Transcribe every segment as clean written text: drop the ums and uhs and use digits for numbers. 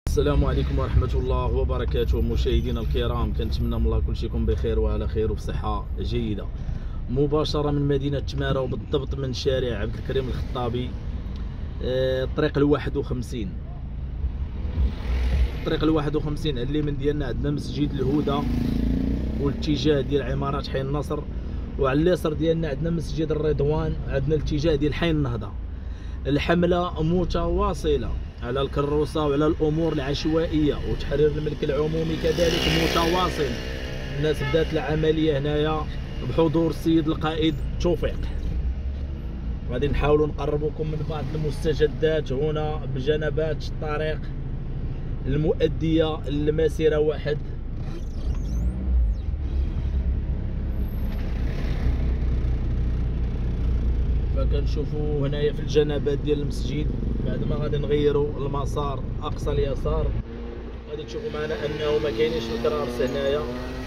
السلام عليكم ورحمة الله وبركاته مشاهدينا الكرام، كنتمنى من الله كلشي يكون بخير وعلى خير وبصحة جيدة. مباشرة من مدينة تمارا وبالضبط من شارع عبد الكريم الخطابي، الطريق ال51. الطريق ال51 على اليمين ديالنا عندنا مسجد الهدى والاتجاه ديال عمارات حي النصر، وعلى اليسار ديالنا عندنا مسجد الرضوان، عندنا الاتجاه ديال حي النهضة. الحملة متواصلة على الكروسة وعلى الامور العشوائيه وتحرير الملك العمومي كذلك متواصل. الناس بدات العمليه هنايا بحضور السيد القائد توفيق. غادي نحاولوا نقربوكم من بعض المستجدات هنا بجنبات الطريق المؤديه للمسيره واحد. فكنشوفوا هنايا في الجنبات ديال المسجد بعد ما غادي نغيروا المسار اقصى اليسار غادي تشوفوا معنا انه ما كاينينش الكرارس هنايا.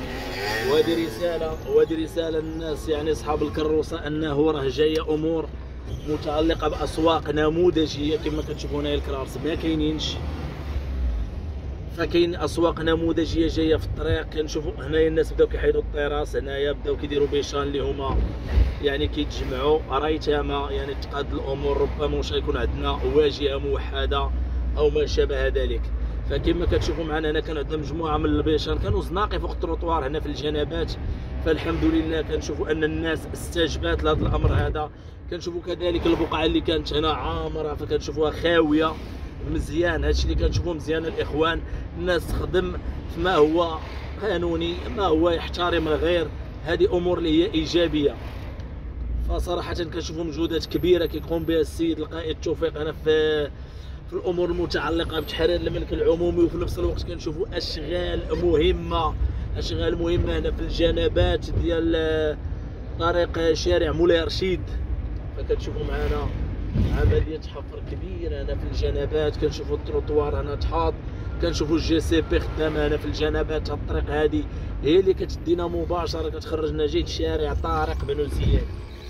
وهذه رساله للناس يعني اصحاب الكروسه انه راه جايه امور متعلقه باسواق نموذجيه. كما كتشوفوا هنايا الكرارس ما كاينينش، فكاين اسواق نموذجيه جايه في الطريق. كنشوفوا هنايا الناس بداو كيحيدوا الطراس، هنايا بداو كيديروا بيشان اللي هما يعني كيتجمعوا ريتما يعني تقاد الامور. ربما واش غيكون عندنا واجهه موحده او ما شابه ذلك. فكما كتشوفوا معنا هنا كان عندنا مجموعه من البيشان كانوا زناقي فوق التروطوار هنا في الجنبات. فالحمد لله كنشوفوا ان الناس استجابت لهذا الامر هذا. كنشوفوا كذلك البقعه اللي كانت هنا عامره فكنشوفوها خاويه مزيان. هادشي اللي كنشوفوه مزيان الاخوان. الناس تخدم فيما هو قانوني، ما هو يحترم الغير، هذه امور اللي هي ايجابيه. فصراحه كنشوفوا مجهودات كبيره كيقوم بها السيد القائد توفيق هنا في الامور المتعلقه بتحرير الملك العمومي. وفي نفس الوقت كنشوفوا اشغال مهمه هنا في الجنبات ديال طريق شارع مولاي رشيد. فكتشوفوا معنا عمليه حفر كبيره هنا في الجنبات. كنشوفوا التروطوار هنا تحاط، كنشوفوا الجي سي بي خدامه هنا في الجنبات. الطريق هذه هي اللي كتدينا مباشره كتخرجنا جهه شارع طارق بن زياد.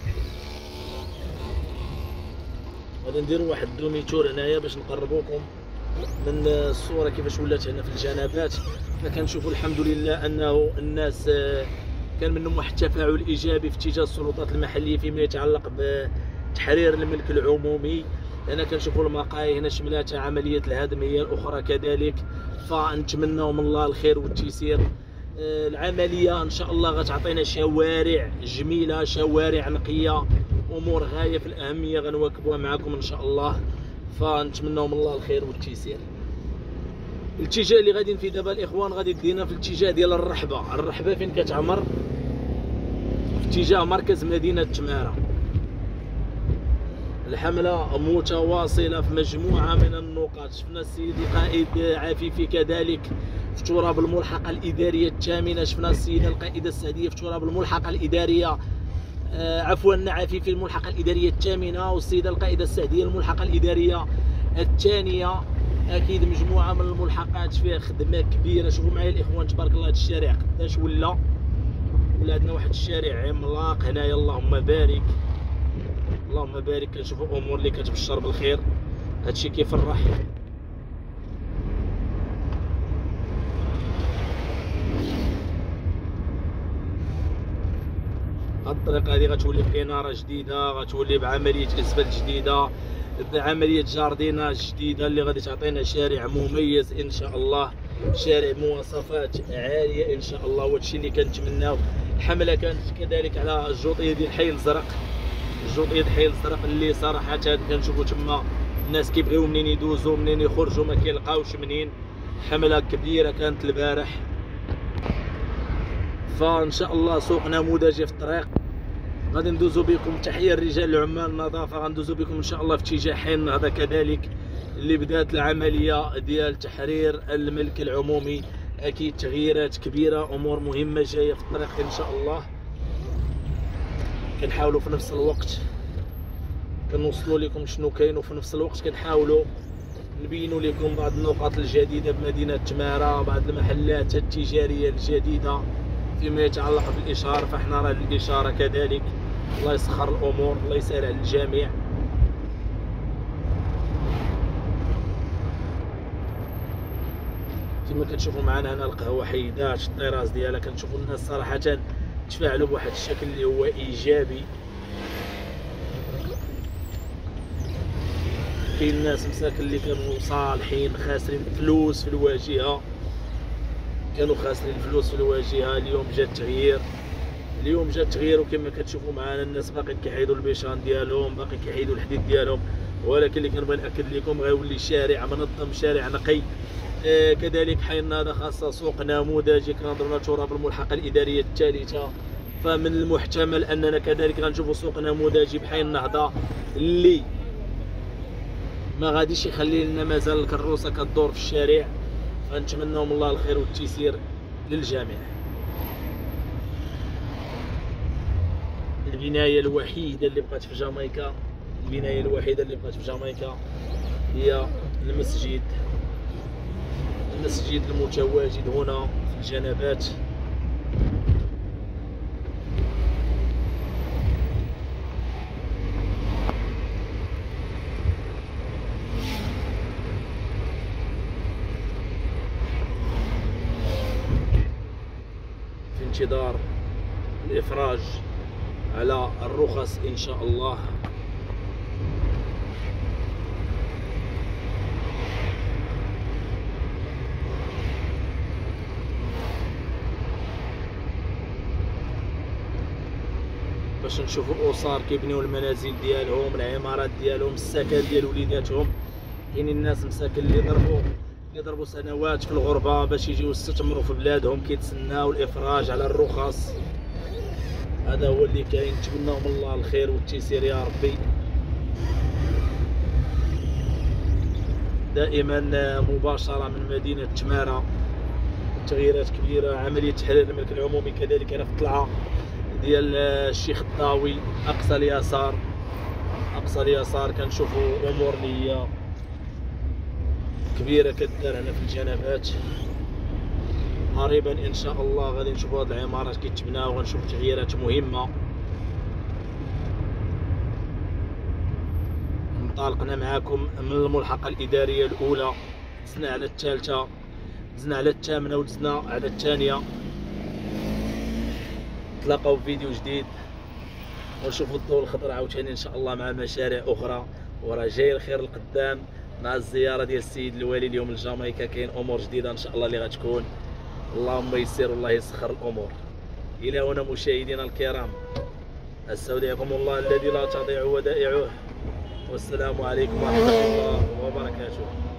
غادي نديروا واحد دوميتور هنايا باش نقربوكم من الصوره كيفاش ولات هنا في الجنبات. فكنشوفوا الحمد لله انه الناس كان منهم واحد التفاعل ايجابي في اتجاه السلطات المحليه فيما يتعلق بتحرير الملك العمومي. هنا كنشوفوا المقاهي هنا شملاتها عمليه الهدم هي الاخرى كذلك. فنتمنوا من الله الخير والتيسير. العمليه ان شاء الله غتعطينا شوارع جميله، شوارع نقيه، امور غايه في الاهميه غنواكبوها معكم ان شاء الله. فنتمنوا من الله الخير والتيسير. الاتجاه اللي غادي فيه دابا الاخوان غادي دينا في الاتجاه ديال الرحبه فين كتعمر في اتجاه مركز مدينه تمارا. الحمله متواصله في مجموعه من النقاط. شفنا السيد القائد عفيفي كذلك في تراب الملحقه الاداريه الثامنه. شفنا السيده القائده السعديه في تراب الملحقه الاداريه عفوا عفيفي الملحقه الاداريه الثامنه، والسيده القائده السعديه الملحقه الاداريه الثانيه. اكيد مجموعه من الملحقات فيها خدمه كبيره. شوفوا معايا الاخوان تبارك الله هذا الشارع قداش ولا عندنا واحد الشارع عملاق هنايا. اللهم بارك اللهم بارك. كنشوفوا امور اللي كتبشر بالخير، هادشي كيفرح. الطريق هذه غتولي باناره جديده، غتولي بعمليه اسفلت جديده، بعمليه جارديناج جديده اللي غادي تعطينا شارع مميز ان شاء الله، شارع مواصفات عاليه ان شاء الله. وهادشي اللي كنتمناو. الحمله كانت كذلك على الجوطيه ديال حي الزرق، الجوطيه حي الزرق اللي صراحه كنشوفوا تما الناس كيبغيو منين يدوزوا منين يخرجوا ما كيلقاوش منين. حمله كبيره كانت البارح. فان شاء الله سوق نموذجي في الطريق. غادي ندوزو بكم تحيه لرجال العمال النظافه. غندوزو بكم ان شاء الله في اتجاه حي النهضه كذلك اللي بدات العمليه ديال تحرير الملك العمومي. اكيد تغييرات كبيره، امور مهمه جايه في الطريق ان شاء الله. كنحاولوا في نفس الوقت كنوصلوا لكم شنو كاين، وفي نفس الوقت كنحاولوا نبينوا لكم بعض النقاط الجديده بمدينه تمارا، بعض المحلات التجاريه الجديده فيما يتعلق بالاشاره. فاحنا راه الاشاره كذلك الله يسخر الامور، الله يسهل على الجميع. كما كتشوفوا معنا هنا القهوه حيدات الطراز ديالها. كنشوفوا الناس صراحه تفاعلوا بواحد الشكل اللي هو ايجابي. كاين الناس مساكن اللي كانوا صالحين خاسرين فلوس في الواجهه، كانوا خاسرين فلوس في الواجهه، اليوم جا التغيير. اليوم جا التغيير وكما كتشوفوا معنا الناس باقي كيحيدوا البيشان ديالهم، باقي كيحيدوا الحديد ديالهم. ولكن اللي كنبغي ناكد لكم غيولي شارع منظم، شارع نقي. كذلك حي النهضه خاصه سوق نموذجي. كنهضروا تراب الملحقه الاداريه الثالثه، فمن المحتمل اننا كذلك غنشوفوا سوق نموذجي بحي النهضه اللي ما غاديش يخلي لنا مازال الكروسه كدور في الشارع. فنتمناو من الله الخير والتيسير للجميع. البنايه الوحيده اللي بقات في جامايكا، البنايه الوحيده اللي بقات في جامايكا هي المسجد المتواجد هنا في الجنبات. في انتظار الإفراج على الرخص إن شاء الله. باش نشوفوا الأسر كيبنيو المنازل ديالهم، العمارات ديالهم، السكن ديال وليداتهم. كاينين الناس مساكن اللي ضربوا سنوات في الغربة باش يجيو يستثمروا في بلادهم، كيتسناو الإفراج على الرخص. هذا هو اللي كاين. نتمناو من الله الخير والتيسير يا ربي. دائما مباشرة من مدينة تمارة، تغييرات كبيرة. عملية تحرير الملك العمومي كذلك هنا في الطلعة ديال الشيخ الطاوي، أقصى اليسار كنشوفوا أمور اللي هي كبيرة كدار هنا في الجنبات. قريبا ان شاء الله غادي نشوفوا هاد العمارات كيتبنى وغنشوفوا تغييرات مهمه. انطلقنا معكم من الملحقه الاداريه الاولى، دزنا على الثالثه، دزنا على الثامنه، ودزنا على الثانيه. نتلاقاو في فيديو جديد ونشوفوا الضوء الخضر عاوتاني ان شاء الله مع مشاريع اخرى. وراه جاي الخير القدام مع الزياره ديال السيد الوالي اليوم لجامايكا. كاين امور جديده ان شاء الله اللي غتكون. اللهم يسر والله يسخر الامور. الى هنا مشاهدينا الكرام، استودعكم الله الذي لا تضيع ودائعه، والسلام عليكم ورحمه الله وبركاته.